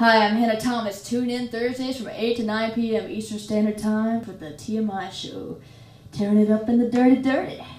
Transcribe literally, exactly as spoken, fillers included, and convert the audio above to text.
Hi, I'm Hannah Thomas. Tune in Thursdays from eight to nine p m Eastern Standard Time for the T M I show. Tearing it up in the dirty dirty.